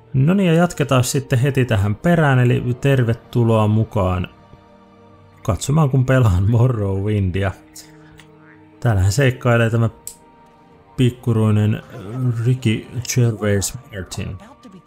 No niin, ja jatketaan sitten heti tähän perään, eli tervetuloa mukaan katsomaan, kun pelaan Morrowindia. Täällähän seikkailee tämä pikkuruinen Ricky Gervais Martin,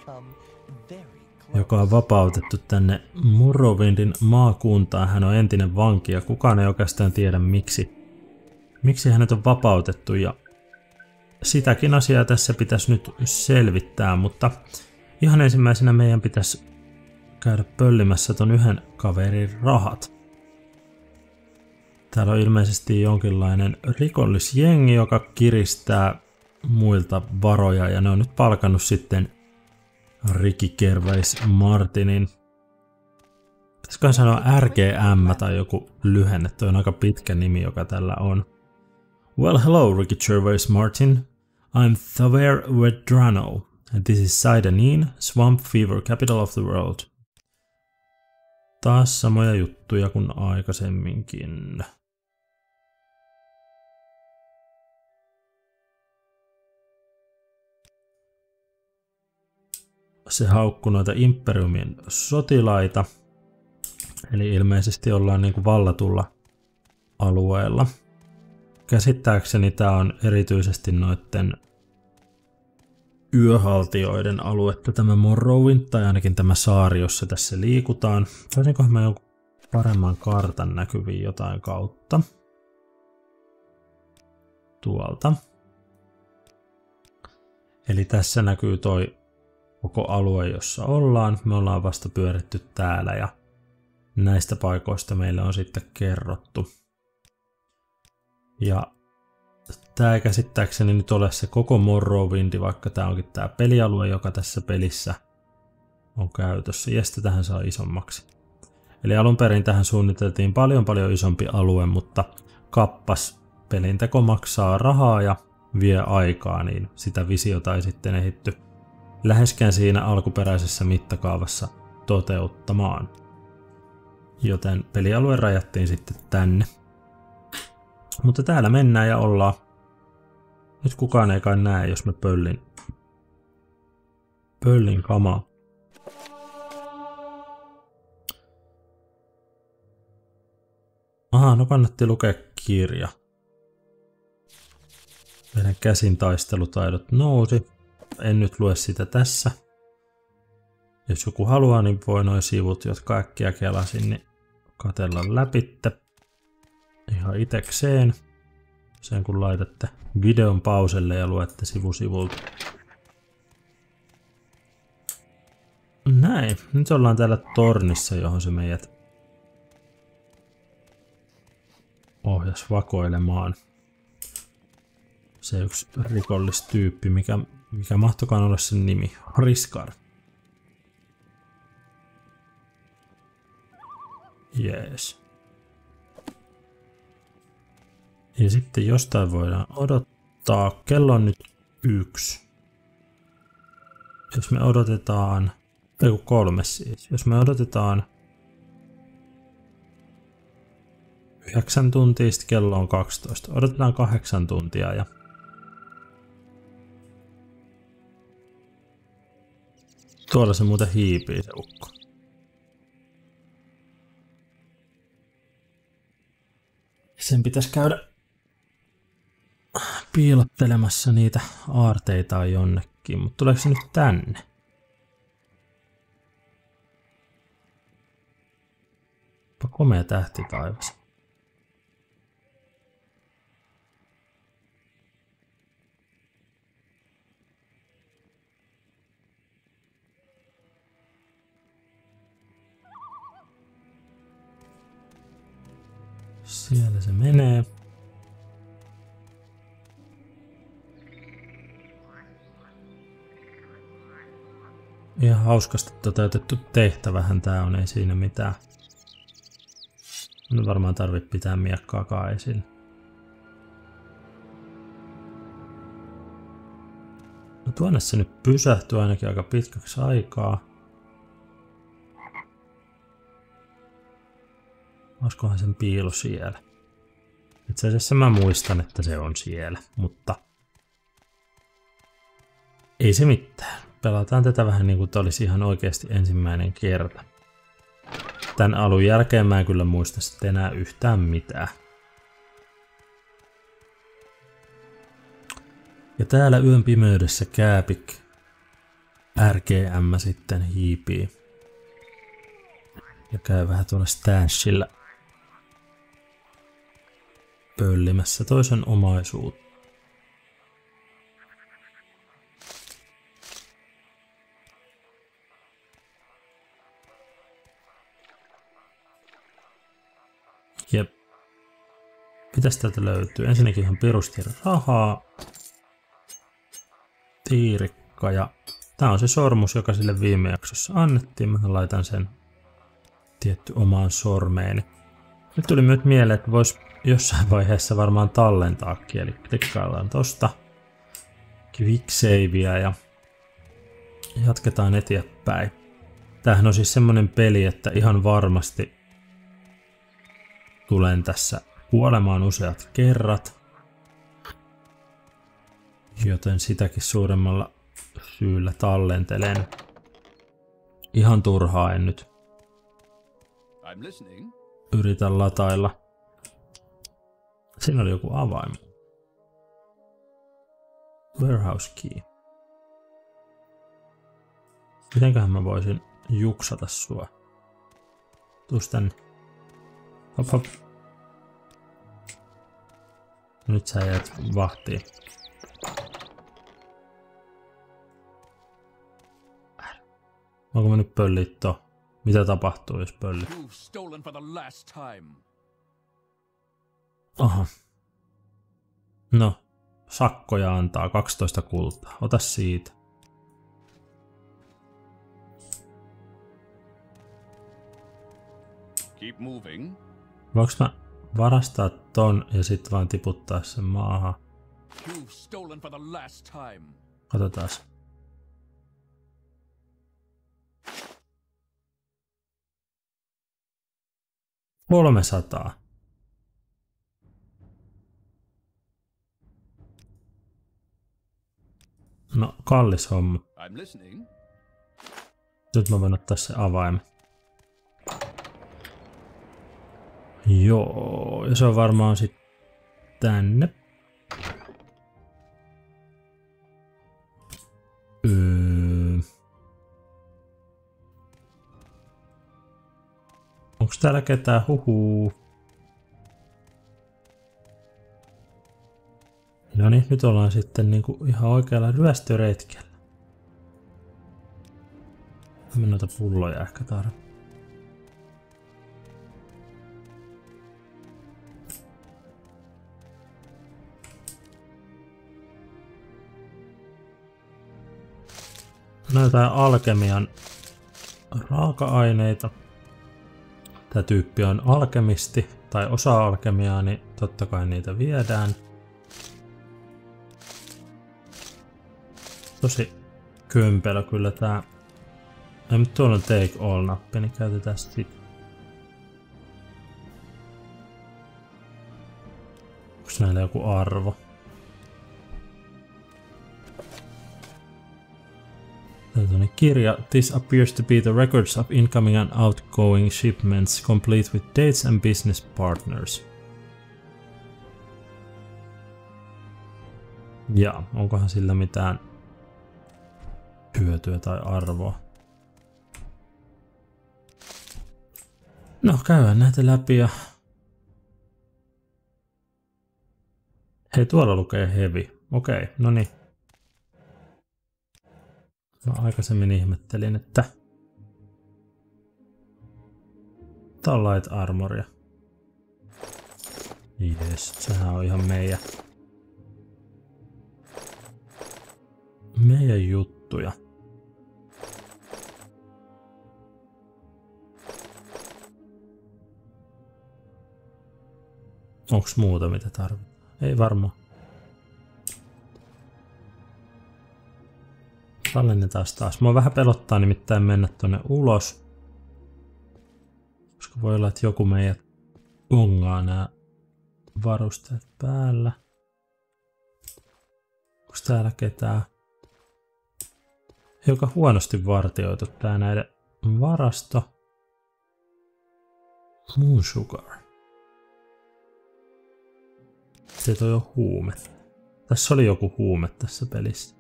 joka on vapautettu tänne Morrowindin maakuntaan. Hän on entinen vanki ja kukaan ei oikeastaan tiedä miksi hänet on vapautettu, ja sitäkin asiaa tässä pitäisi nyt selvittää, mutta ihan ensimmäisenä meidän pitäisi käydä pöllimässä ton yhden kaverin rahat. Täällä on ilmeisesti jonkinlainen rikollisjengi, joka kiristää muilta varoja, ja ne on nyt palkannut sitten Ricky Gervais Martinin. Pitäisiköhän sanoa RGM tai joku lyhenne, toi on aika pitkä nimi, joka tällä on. Well, hello, Ricky Gervais Martin. I'm Thaver Vedrano, and this is Saidanin, Swamp Fever capital of the world. Taas samoja juttuja kuin aikaisemminkin. Se haukkui noita Imperiumin sotilaita, eli ilmeisesti ollaan niinku vallatulla alueella. Käsittääkseni tää on erityisesti noitten yöhaltioiden aluetta, tämä Morrowind, tai ainakin tämä saari, jossa tässä liikutaan. Saisinkohan mä jonkun paremman kartan näkyviin jotain kautta? Tuolta. Eli tässä näkyy toi koko alue, jossa ollaan. Me ollaan vasta pyöritty täällä ja näistä paikoista meille on sitten kerrottu. Ja tää ei käsittääkseni nyt ole se koko Morrowindi, vaikka tää onkin tää pelialue, joka tässä pelissä on käytössä. Ja sitten tähän saa isommaksi. Eli alun perin tähän suunniteltiin paljon isompi alue, mutta kappas pelinteko maksaa rahaa ja vie aikaa, niin sitä visiota ei sitten ehditty läheskään siinä alkuperäisessä mittakaavassa toteuttamaan. Joten pelialue rajattiin sitten tänne. Mutta täällä mennään ja ollaan. Nyt kukaan ei kai näe, jos mä pöllin kamaa. Aha, no kannatti lukea kirja. Meidän käsin taistelutaidot nousi. En nyt lue sitä tässä. Jos joku haluaa, niin voi noin sivut, jotka äkkiä kelasin, niin katsella läpitte. Ihan itekseen. Sen kun laitatte videon pauselle ja luette sivulta. Näin. Nyt ollaan täällä tornissa, johon se meidät ohjasi vakoilemaan. Se yksi rikollistyyppi, mikä mahtokaan olla sen nimi. Hriskar. Jees. Ja sitten jostain voidaan odottaa. Kello on nyt 1. Jos me odotetaan, ei 3 siis. Jos me odotetaan 9 tuntia, sitten kello on 12. Odotetaan 8 tuntia ja tuolla se muuten hiipii se ukko. Sen pitäisi käydä piilottelemassa niitä aarteita jonnekin, mutta tuleeko se nyt tänne? Komea tähti taivas. Siellä se menee. Ihan hauskasti toteutettu tehtävähän tää on, ei siinä mitään. No varmaan tarvitse pitää miekkaakaan esillä. No tuonne se nyt pysähtyy ainakin aika pitkäksi aikaa. Olisikohan sen piilo siellä? Itse asiassa mä muistan, että se on siellä, mutta ei se mitään. Pelataan tätä vähän niin kuin tämä olisi ihan oikeasti ensimmäinen kerta. Tän alun jälkeen mä en kyllä muista sitten enää yhtään mitään. Ja täällä yön pimeydessä Kääpik RGM sitten hiipii. Ja käy vähän tuolla Stanchilla pöllimässä toisen omaisuutta. Jep. Mitäs täältä löytyy? Ensinnäkin ihan pirusti rahaa. Tiirikka ja tää on se sormus, joka sille viime jaksossa annettiin. Mä laitan sen tietty omaan sormeeni. Nyt tuli myös mieleen, että vois jossain vaiheessa varmaan tallentaakin. Eli klikkaillaan tosta Quick Savea ja jatketaan eteenpäin. Tämähän on siis semmonen peli, että ihan varmasti tulen tässä kuolemaan useat kerrat. Joten sitäkin suuremmalla syyllä tallentelen. Ihan turhaa en nyt yritä latailla. Siinä oli joku avain. Warehouse key. Mitenköhän mä voisin juksata sua? Tuus tänne. Hop hop. Nyt sä jäät vahtiin. Onko mä nyt pöllit to? Mitä tapahtuu jos pölli? Aha. No, sakkoja antaa 12 kultaa. Ota siitä. Keep moving. Voinko mä varastaa ton ja sit vaan tiputtaa sen maahan? Katsotaas. $300. No, kallis homma. Nyt mä voin ottaa se avaimen. Joo, ja se on varmaan sit tänne. Onks täällä ketään? Huhuu. No niin, nyt ollaan sitten niinku ihan oikealla ryöstöretkellä. Mä noita pulloja ehkä tarvitsen. No jotain alkemian raaka-aineita. Tämä tyyppi on alkemisti tai osa alkemiaa, niin totta kai niitä viedään. Tosi kömpelö kyllä tää. Ei, mutta tuolla on take all -nappi, niin käytetään sitä. Onko näillä joku arvo? Täältä on kirja. This appears to be the records of incoming and outgoing shipments, complete with dates and business partners. Ja, onkohan sillä mitään hyötyä tai arvoa? No, käydään näitä läpi ja... Hei, tuolla lukee heavy. Okei, no niin. Mä aikaisemmin ihmettelin, että... Tää on light armoria. Jes, sehän on ihan meidän juttuja. Onks muuta mitä tarvitaan? Ei varmaan. Tallennetaan taas. Mua vähän pelottaa nimittäin mennä tonne ulos. Koska voi olla, että joku meidät ongaa nää varusteet päällä. Onks täällä ketään? hiukan huonosti vartioitu tää näiden varasto. Moon Sugar. Se toi on huume. Tässä oli joku huume tässä pelissä.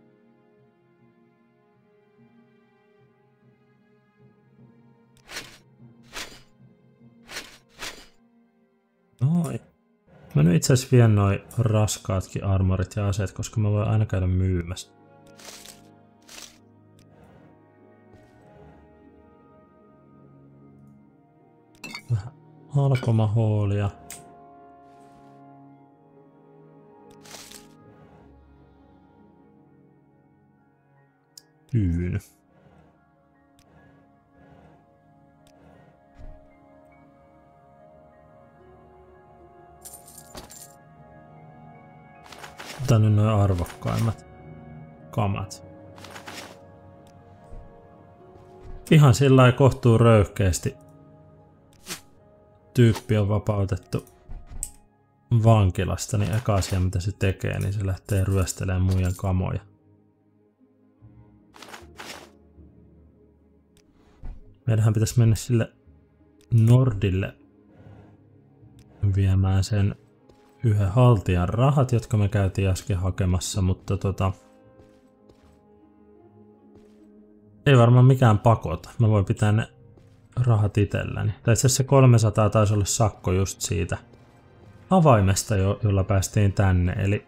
Noin. Mä nyt itse asiassa vien noi raskaatkin armorit ja aseet, koska mä voin aina käydä myymässä. Vähän alkomahoolia. Tyyny. Otan nyt noin arvokkaimmat kamat. Ihan sillä kohtuu röyhkeästi. Tyyppi on vapautettu vankilasta, niin eka asia mitä se tekee, niin se lähtee ryöstelemään muiden kamoja. Meidänhän pitäisi mennä sille Nordille viemään sen yhden haltijan rahat, jotka me käytiin äsken hakemassa, mutta ei varmaan mikään pakota. Mä voin pitää ne rahat itselläni. Tai itse asiassa 300 taisi olla sakko just siitä avaimesta, jolla päästiin tänne, eli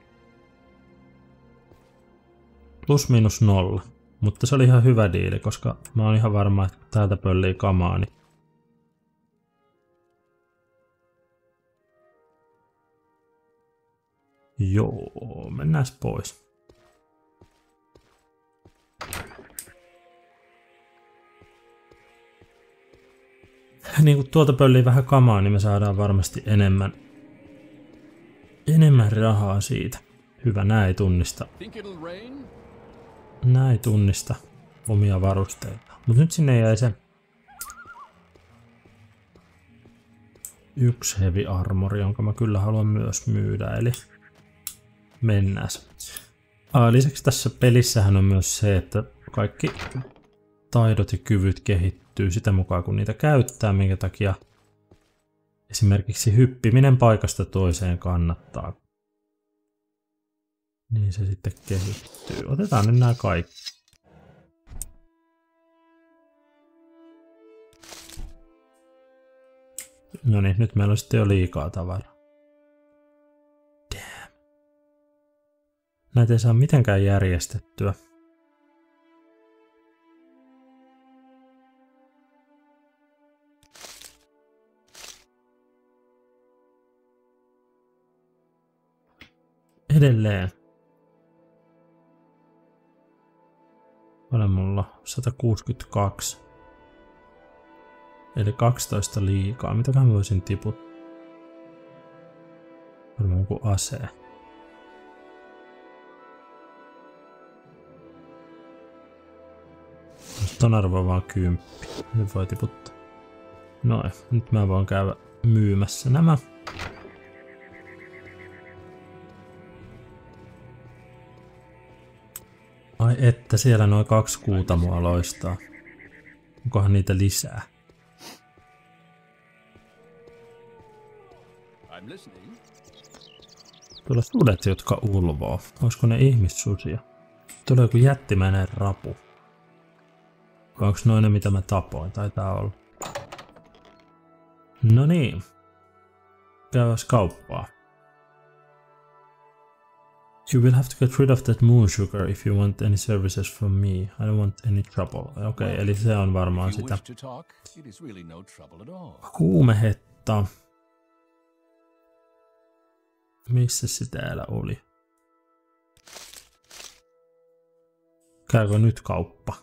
plus miinus 0. Mutta se oli ihan hyvä diili, koska mä oon ihan varma, että täältä pöllii kamaa, niin joo, mennään pois. Niin kun tuolta pöllii vähän kamaa, niin me saadaan varmasti enemmän rahaa siitä. Hyvä, nää ei tunnista. Nää ei tunnista omia varusteita. Mut nyt sinne jäi se yksi heavy armori, jonka mä kyllä haluan myös myydä, eli mennäs. Lisäksi tässä pelissähän on myös se, että kaikki taidot ja kyvyt kehittyy sitä mukaan kun niitä käyttää, minkä takia esimerkiksi hyppiminen paikasta toiseen kannattaa. Niin se sitten kehittyy. Otetaan nyt nämä kaikki. No niin, nyt meillä on sitten jo liikaa tavaraa. Damn. Näitä ei saa mitenkään järjestettyä. Edelleen. Paljon mulla? 162. Eli 12 liikaa. Mitäköhän voisin tiputtaa? Varmaan joku ase. Ton arvo on vaan 10. Nyt voi tiputtaa. Noin. Nyt mä voin käydä myymässä nämä. Ai että, siellä noin 2 kuutamoa loistaa. Onkohan niitä lisää? Tuolla sudet, jotka ulvoo. Olisiko ne ihmissusia? Tuolla on joku jättimäinen rapu. Onko noin ne, mitä mä tapoin? Taitaa olla. No niin. Käydäs kauppaa. You will have to get rid of that moon sugar if you want any services from me. I don't want any trouble. Okei, eli se on varmaan sitä. Huumehetta. Missä se täällä oli? Käykö nyt kauppa?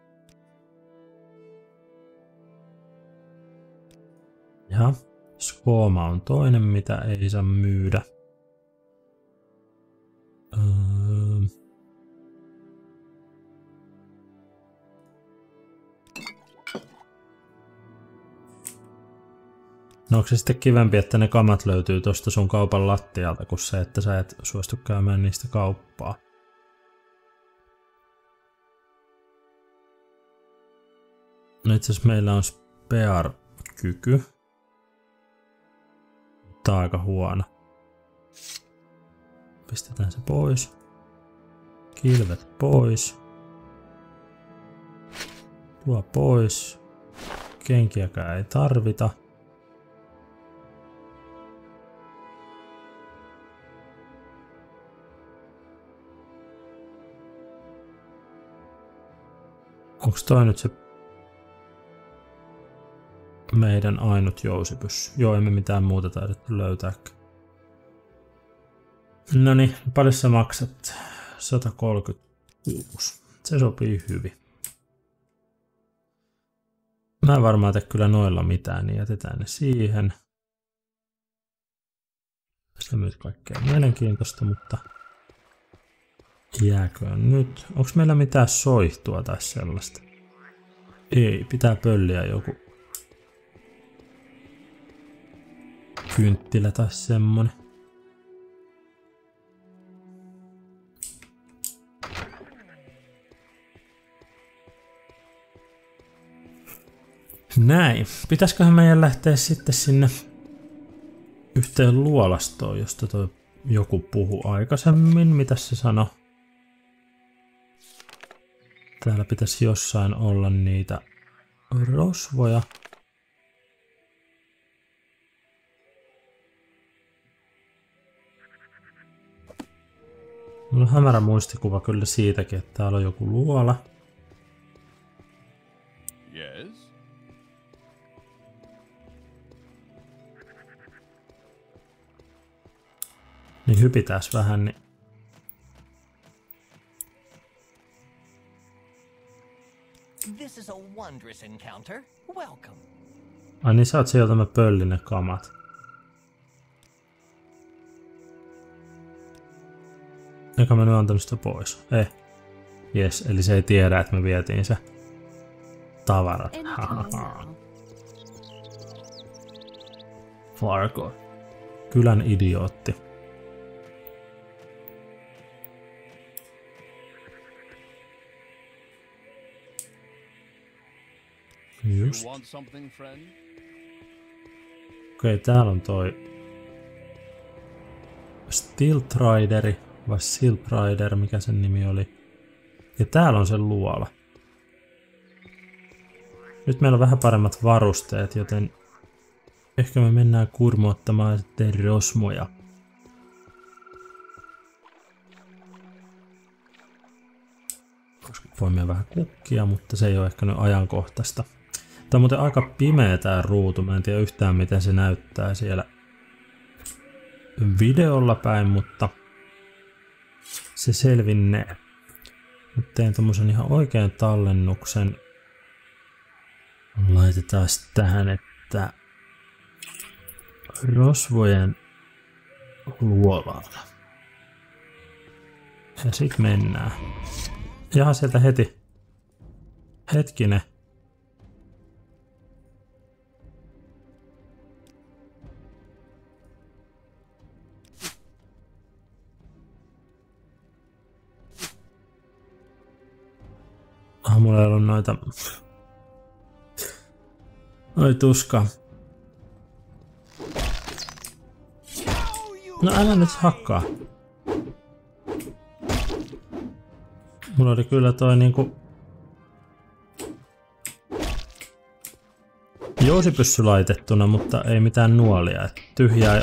Ja skooma on toinen, mitä ei saa myydä. No onko se sitten kivempi, että ne kamat löytyy tosta sun kaupan lattialta, kuin se, että sä et suostu käymään niistä kauppaa? No itse asiassa meillä on spare-kyky. Tää on aika huono. Pistetään se pois. Kilvet pois. Tuo pois. Kenkiäkään ei tarvita. Onks toi nyt se meidän ainut jousipyssy? Joo, emme mitään muuta taidettu löytääkään. Noniin, paljon sä maksat? 136. Se sopii hyvin. Mä en varmaan tee kyllä noilla mitään, niin jätetään ne siihen. Se myyt kaikkea mielenkiintoista, mutta jääköön nyt. Onks meillä mitään soihtua tai sellaista? Ei, pitää pölliä joku kynttilä tai semmonen. Näin. Pitäisköhän meidän lähteä sitten sinne yhteen luolastoon, josta toi joku puhui aikaisemmin. Mitäs se sanoi? Täällä pitäisi jossain olla niitä rosvoja. Mulla on hämärä muistikuva kyllä siitäkin, että täällä on joku luola. Yes. Niin hypitääs vähän, niin This is a wondrous encounter. Welcome. ai niin sä oot sieltä mä pöllin ne kamat. Eikä mä nyt antanut sitä pois. Jes, eli se ei tiedä, että me vietiin se tavarat. Fargo. Kylän idiootti. Just. You want something, friend? Okei, täällä on toi Stiltrideri vai Silprider, mikä sen nimi oli. Ja täällä on se luola. Nyt meillä on vähän paremmat varusteet, joten ehkä me mennään kurmoittamaan sitten rosmoja. Voimme vähän kukkia, mutta se ei ole ehkä nyt ajankohtaista. Tämä on muuten aika pimeä tää ruutu. Mä en tiedä yhtään miten se näyttää siellä videolla päin, mutta se selvinnee. Nyt teen tommosen ihan oikean tallennuksen. Laitetaan tähän, että rosvojen luolalla. Ja sit mennään. Jaha, sieltä heti. Hetkinen. Mulla ei ollut noita... Oi tuska. No älä nyt hakkaa. Mulla oli kyllä toi niinku... jousipyssy laitettuna, mutta ei mitään nuolia. Et tyhjää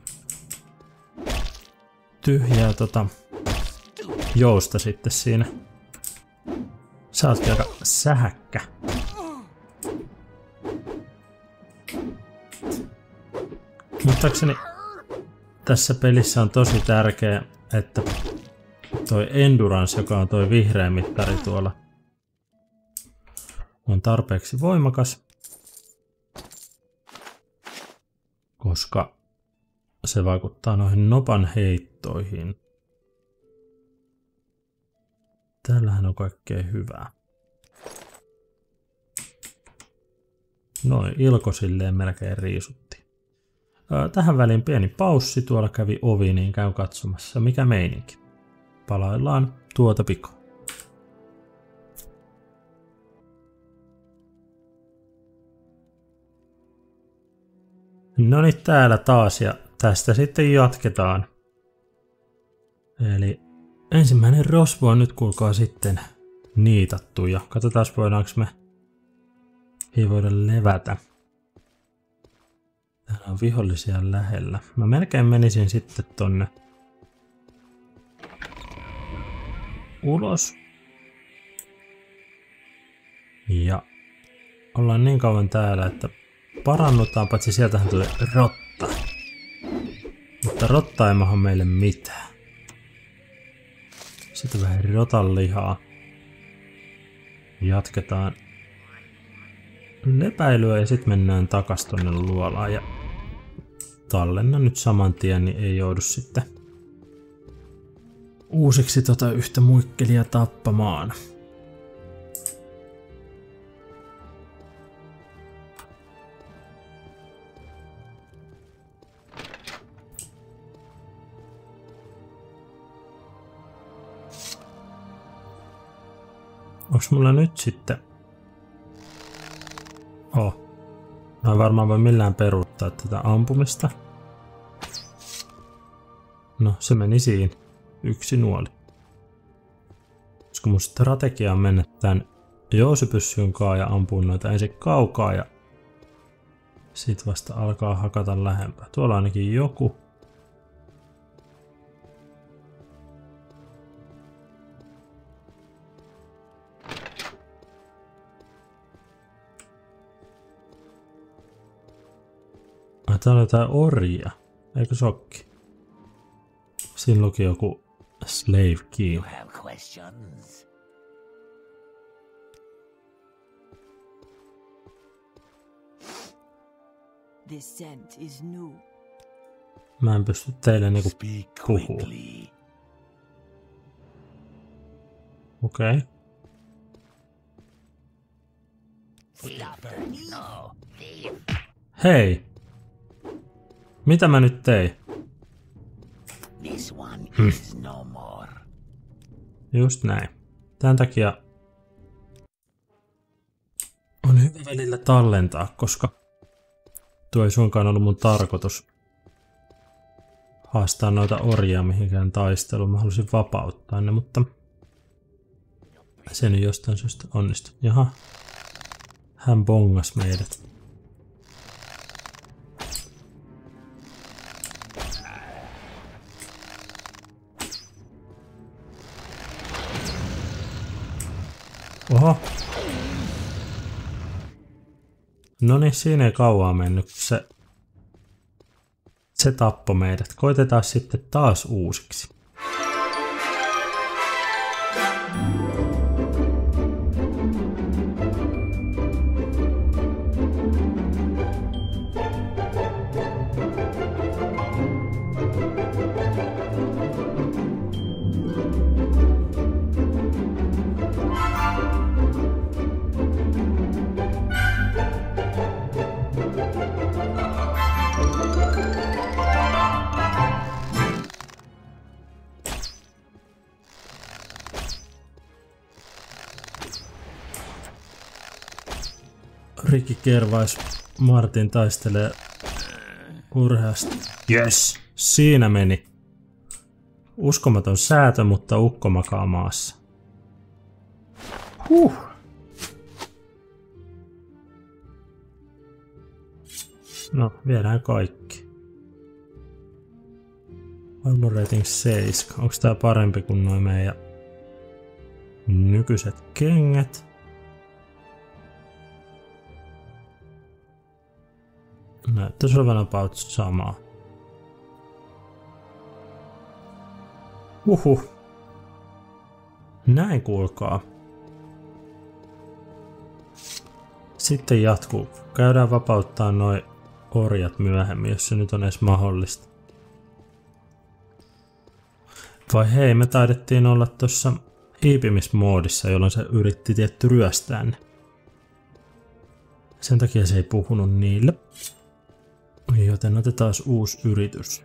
jousta sitten siinä. Sä ootkin aika sähäkkä. Muistaakseni tässä pelissä on tosi tärkeä, että toi endurance, joka on toi vihreä mittari tuolla, on tarpeeksi voimakas, koska se vaikuttaa noihin nopan heittoihin. Täällähän on kaikkea hyvää. Noin, Ilko silleen melkein riisutti. Tähän väliin pieni paussi, tuolla kävi ovi, niin käyn katsomassa mikä meininki. Palaillaan tuota pikoa. No niin, täällä taas ja tästä sitten jatketaan. Eli ensimmäinen rosvo on nyt kuulkaa sitten niitattu ja katsotaan voidaanko me ei voida levätä. Täällä on vihollisia lähellä. Mä melkein menisin sitten tonne ulos. Ja ollaan niin kauan täällä, että parannutaan, paitsi sieltähän tulee rotta. Mutta rotta ei maha meille mitään. Sitten vähän rotan lihaa. Jatketaan lepäilyä ja sitten mennään takas tonne luolaan ja tallennan nyt saman tien, niin ei joudu sitten uusiksi yhtä muikkelia tappamaan. Onks mulla nyt sitten... Mä en varmaan voi millään peruuttaa tätä ampumista. No, se meni siinä. Yksi nuoli. Koska mun strategia on mennä tän jousipyssyn kaa ja ampua noita ensin kaukaa ja sit vasta alkaa hakata lähempää. Tuolla on ainakin joku. Täällä on jotain orjia. Eikö sokki? Siinä luki joku slave key. You have questions? This scent is new. Mä en pysty teille niinku Speak puhuu. quickly. Okei. Stop. No. Hei! Mitä mä nyt tein? This one is no more. Just näin. Tän takia on hyvä välillä tallentaa, koska tuo ei suinkaan ollut mun tarkoitus haastaa noita orjia mihinkään taisteluun. Mä halusin vapauttaa ne, mutta se nyt jostain syystä onnistui. Jaha. Hän bongas meidät. Oho. No niin, siinä ei kauaa mennyt, kun se tappoi meidät. Koitetaan sitten taas uusiksi. Ricky Gervais Martin taistelee urheasti. Yes! Siinä meni. Uskomaton säätö, mutta ukko makaa maassa. No, viedään kaikki. Armor rating 7. Onks tää parempi kuin noin meidän nykyiset kengät? Näyttäisi olevan about samaa. Näin kuulkaa. Sitten jatkuu. Käydään vapauttaa noi orjat myöhemmin, jos se nyt on edes mahdollista. Vai hei, me taidettiin olla tuossa hiipimismoodissa, jolloin se yritti tietty ryöstää ne. Sen takia se ei puhunut niille. Joten otetaan uusi yritys.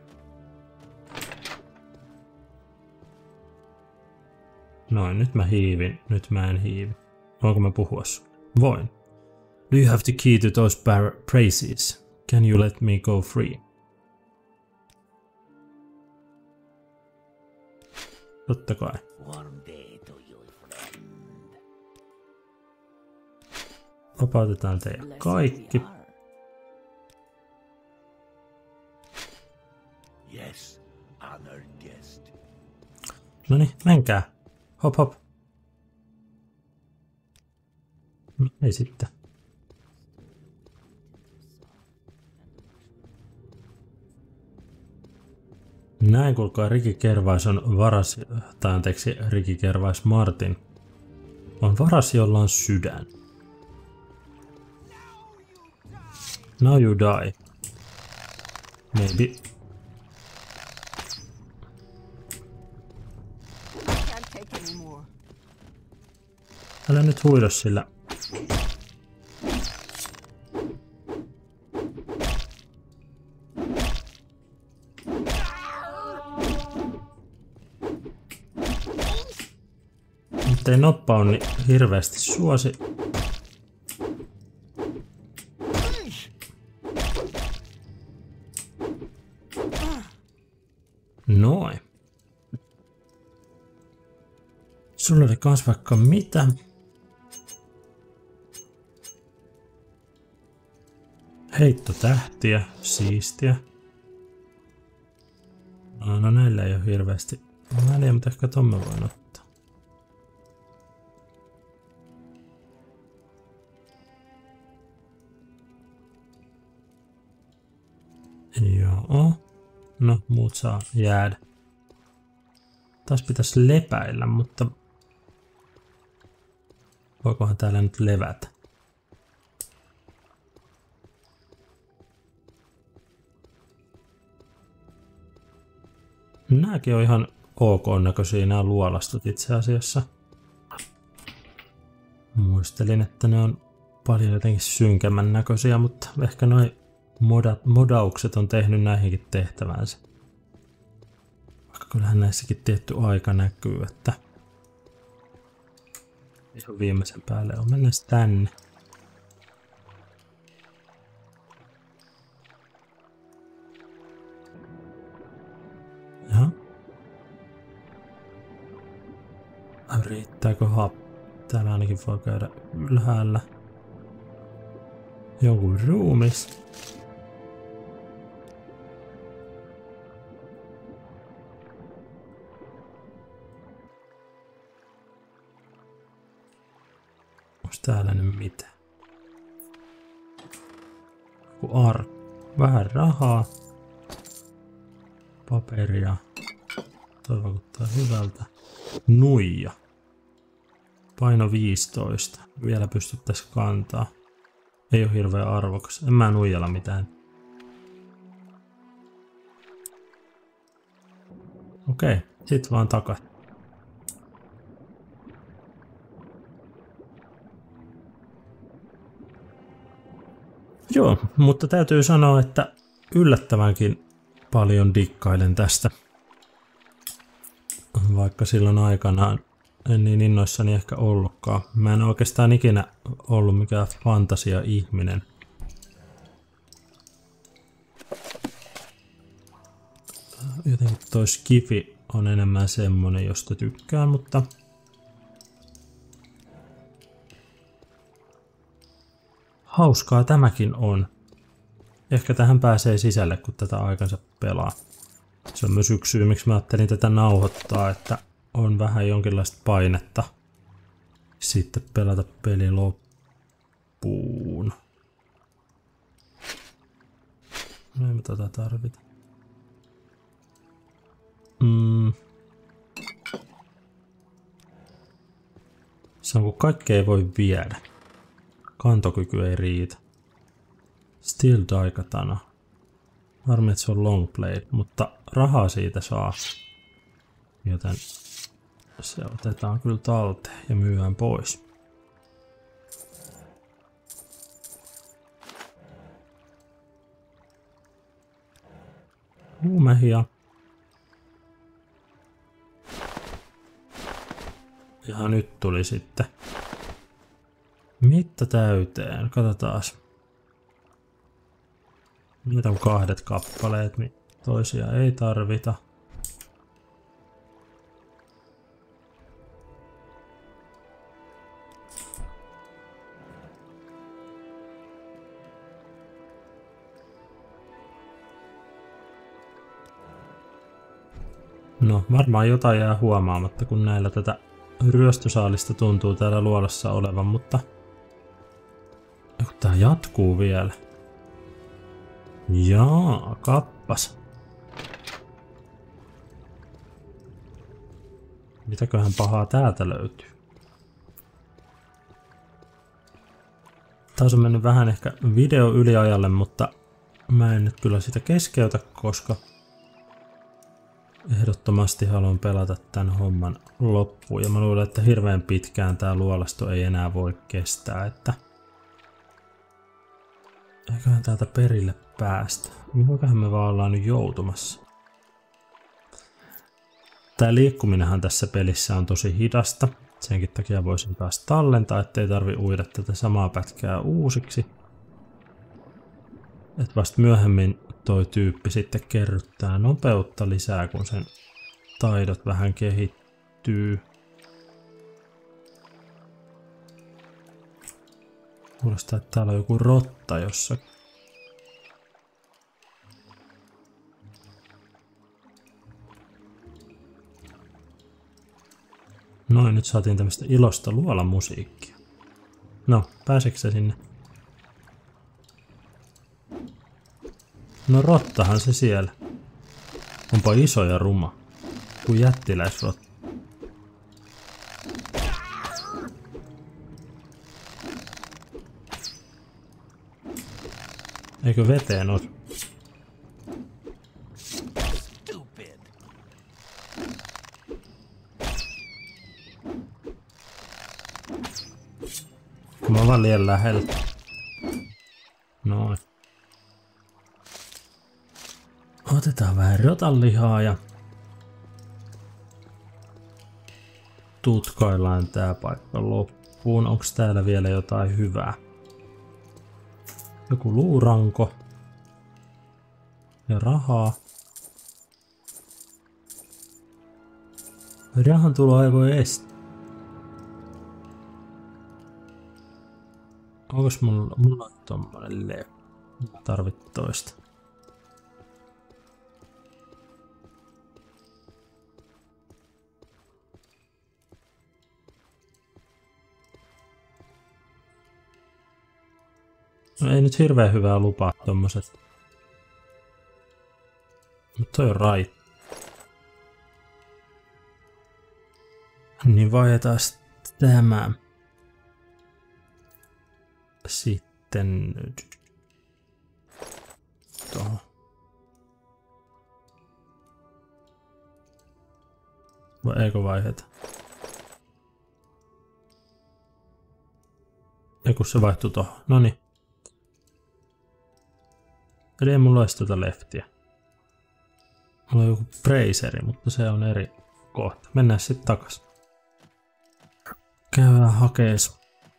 Noin, nyt mä hiivin. Nyt mä en hiivi. Voinko mä puhua sun? Voin. Do you have the key to those praises? Can you let me go free? Totta kai. Warm day to you, friend. Vapautetaan teidät Blessed kaikki. we are. Yes, honored guest. Noniin, menkää. Hop hop. No, ei sitten. Näin kuulkaa Ricky Gervais on varas, tai anteeksi, Ricky Gervais Martin on varas, jolla on sydän. Now you die. Maybe. Can't take any more. Älä nyt huido sillä. Mutta ei noppauni hirveästi suosi. Noin. Sulla oli kans vaikka mitä. Heittotähtiä, siistiä. No näillä ei ole hirveästi väliä, mutta ehkä ton mä voin ottaa. Joo. No, muut saa jäädä. Taas pitäisi lepäillä, mutta voikohan täällä nyt levätä? Nääkin on ihan ok näköisiä nämä luolastut itse asiassa. Muistelin, että ne on paljon jotenkin synkemmän näköisiä, mutta ehkä noi modaukset on tehnyt näihinkin tehtävänsä. Vaikka kyllähän näissäkin tietty aika näkyy, että ihan viimeisen päälle on. Mennään tänne. Jaha. Riittääkö täällä ainakin voi käydä ylhäällä. Jonkun ruumis. Onks täällä nyt mitään? Vähän rahaa. Paperia. Toi vaikuttaa hyvältä. Nuija. Paino 15. Vielä pystyttäis kantaa. Ei oo hirveän arvokas. En mä nuijalla mitään. Okei, sit vaan takaisin. Joo, mutta täytyy sanoa, että yllättävänkin paljon dikkailen tästä. Vaikka silloin aikanaan en niin innoissani ehkä ollutkaan. Mä en oikeastaan ikinä ollut mikään fantasia-ihminen. Jotenkin toi skifi on enemmän semmonen, josta tykkään, mutta hauskaa tämäkin on. Ehkä tähän pääsee sisälle, kun tätä aikansa pelaa. Se on myös yksi syy, miksi mä ajattelin tätä nauhoittaa, että on vähän jonkinlaista painetta sitten pelata peli loppuun. No ei me tota tarvita. Se on kun kaikkea ei voi viedä. Kantokyky ei riitä. Steel Daikatana. Harmi, että se on long blade, mutta rahaa siitä saa. Joten se otetaan kyllä talteen ja myydään pois. Huumehia. Ja nyt tuli sitten mitta täyteen. Katsotaas. Niitä on 2 kappaleet, niin toisia ei tarvita. No, varmaan jotain jää huomaamatta, kun näillä tätä ryöstösaalista tuntuu täällä luolassa olevan, mutta tää jatkuu vielä. Jaa, kappas. Mitäköhän pahaa täältä löytyy? Taas on mennyt vähän ehkä video yliajalle, mutta mä en nyt kyllä sitä keskeytä, koska ehdottomasti haluan pelata tämän homman loppuun. Ja mä luulen, että hirveän pitkään tää luolasto ei enää voi kestää, että eiköhän täältä perille päästä. Mihinkähän me vaan ollaan nyt joutumassa? Tää liikkuminenhan tässä pelissä on tosi hidasta. Senkin takia voisin taas tallentaa, ettei tarvi uida tätä samaa pätkää uusiksi. Et vasta myöhemmin toi tyyppi sitten kerryttää nopeutta lisää, kun sen taidot vähän kehittyy. Kuulostaa, että täällä on joku rotta jossakin. Noin, nyt saatiin tämmöistä ilosta luolamusiikkia. No, pääseekö se sinne? No rottahan se siellä. Onpa iso ja ruma. Kuin jättiläisrotta. Eikö veteen osu? Stupid. Mä oon vaan liian lähellä. Noin. Otetaan vähän rotanlihaa ja tutkaillaan tää paikka loppuun. Onks täällä vielä jotain hyvää? Joku luuranko. Ja rahaa. Rahan tuloa ei voi estää. Onks mulla on tommonen lehmä? Tarvit toista. No ei nyt hirveän hyvää lupaa tommoset. Mutta toi on right. Niin vaihdetaan tämä. Sitten tuohon. Vai eikö vaiheta? Ei kun se vaihtuu tuohon. Noniin. Eli ei mulla olisi tuota leftiä. Mulla on joku Brazeri, mutta se on eri kohta. Mennään sitten takas. Käydään hakee sun.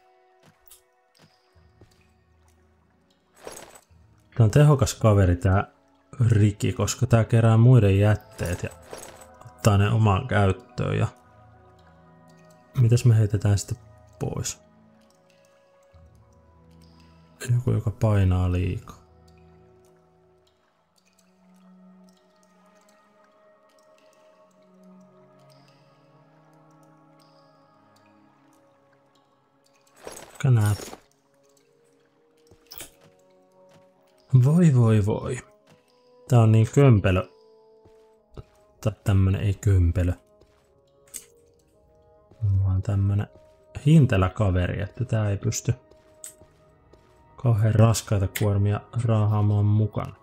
Tää on tehokas kaveri tää Riki, koska tää kerää muiden jätteet ja ottaa ne omaan käyttöön. Ja mitäs me heitetään sitten pois? Joku, joka painaa liikaa. Näet. Voi. Tää on niin kömpelö. Tai tämmönen ei kömpelö. Vaan tämmönen hintelä kaveri, että tää ei pysty kauhean raskaita kuormia raahaamaan mukana.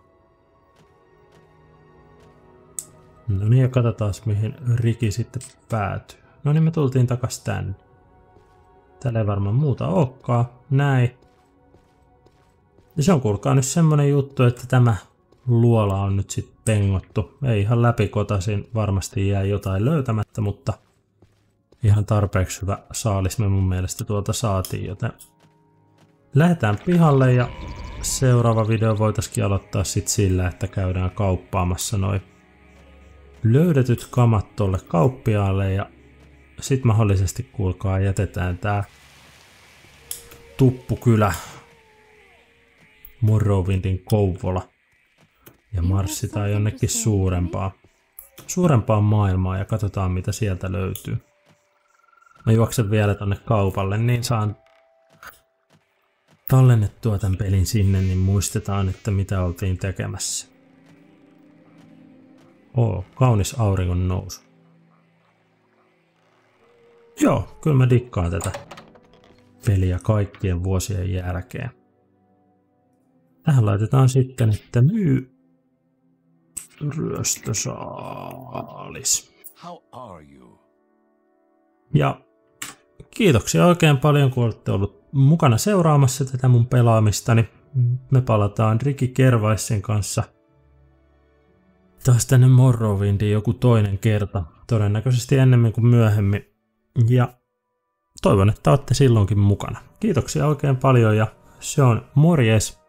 No niin, ja katsotaan mihin Riki sitten päätyy. No niin, me tultiin takas tänne. Täällä ei varmaan muuta olekaan. Näin. Ja se on kuulkaa nyt semmonen juttu, että tämä luola on nyt sitten pengottu. Ei ihan läpikotaisin, varmasti jää jotain löytämättä, mutta ihan tarpeeksi hyvä saalis me mun mielestä tuolta saatiin, joten lähdetään pihalle ja seuraava video voitaisiin aloittaa sit sillä, että käydään kauppaamassa noi löydetyt kamat tolle kauppiaalle ja sit mahdollisesti kuulkaa jätetään tää tuppukylä Morrowindin Kouvola ja marssitaan jonnekin suurempaan maailmaan ja katsotaan mitä sieltä löytyy. Mä juoksen vielä tonne kaupalle, niin saan tallennettua tämän pelin sinne, niin muistetaan, että mitä oltiin tekemässä. Kaunis auringon nousu. Joo, kyllä mä dikkaan tätä peliä kaikkien vuosien jälkeen. Tähän laitetaan sitten, että myy ryöstösaalis. How are you? Ja kiitoksia oikein paljon, kun olette ollut mukana seuraamassa tätä mun pelaamistani. Me palataan Ricky Gervaisin kanssa taas tänne Morrowindiin joku toinen kerta. Todennäköisesti ennemmin kuin myöhemmin. Ja toivon, että olette silloinkin mukana. Kiitoksia oikein paljon ja se on morjes!